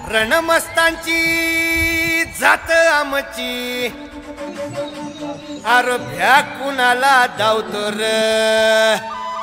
रणमस्तांची जात आमची अर भ्या कुणाला धावतो र